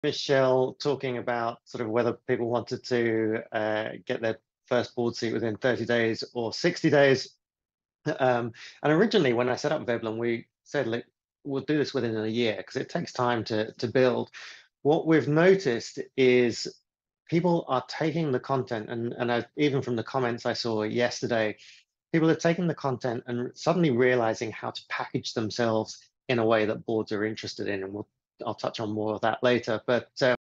Michelle talking about sort of whether people wanted to get their first board seat within 30 days or 60 days. And originally, when I set up Veblen, we said, look, we'll do this within a year because it takes time to build. What we've noticed is people are taking the content, and even from the comments I saw yesterday, people are taking the content and suddenly realizing how to package themselves in a way that boards are interested in. And I'll touch on more of that later. But